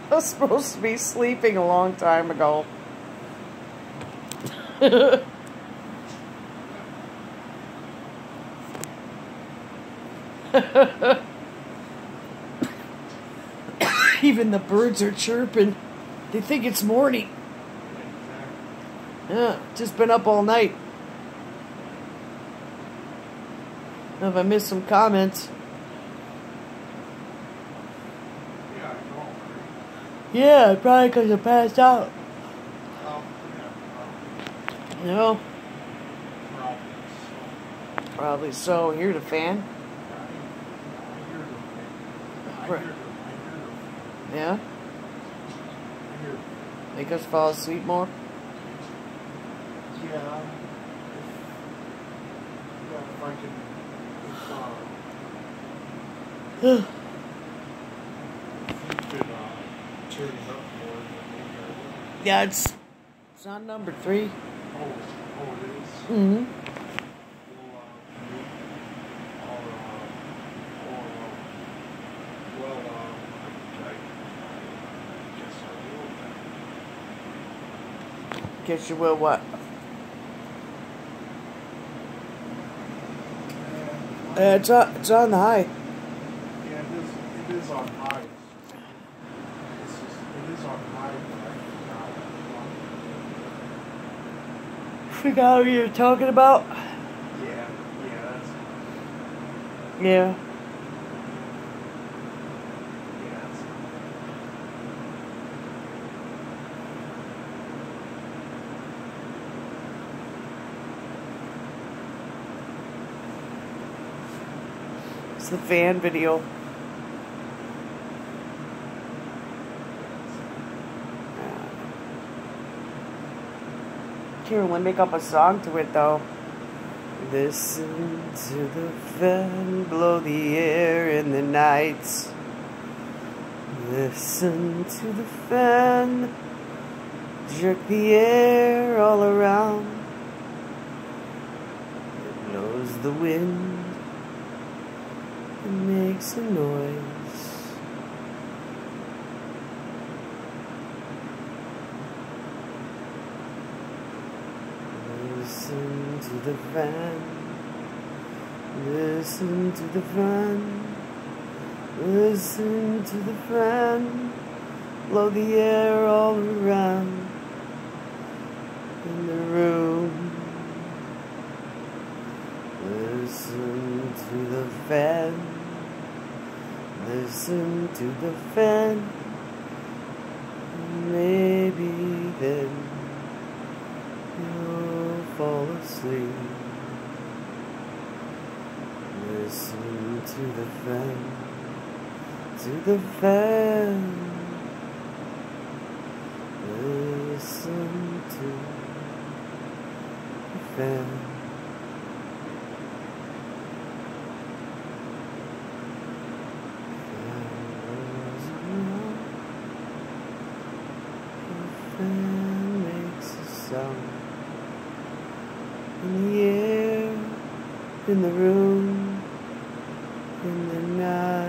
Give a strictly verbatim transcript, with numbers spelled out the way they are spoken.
I was supposed to be sleeping a long time ago. Even the birds are chirping. They think it's morning. Yeah, just been up all night. If I missed some comments. Yeah, probably because I passed out. No. Probably so. Hear the fan? Yeah? Make us fall asleep more? Yeah. Yeah, if I can. If, uh, if you could uh, turn it up more, then maybe I would. Yeah, it's, it's on number three. Oh, oh, it is? Mm-hmm. Well, uh, or, uh, or, uh, well, uh, I, I guess I will. Guess you will what? Uh, it's, on, it's on the high. Yeah, it is, it is on high. It's just, it is on high, but I forgot. Forgot what you were talking about? Yeah, yeah, that's, Yeah. yeah, that's, It's the fan video. Here, let me make up a song to it though. Listen to the fan blow the air in the night. Listen to the fan jerk the air all around. It blows the wind. It makes a noise. Listen to the fan. Listen to the fan. Listen to the fan. Blow the air all around in the room. Listen to the fan. Listen to the fan. Maybe then you'll fall asleep. Listen to the fan. To the fan. Listen to the fan. Fan makes a sound in the air, in the room, in the night.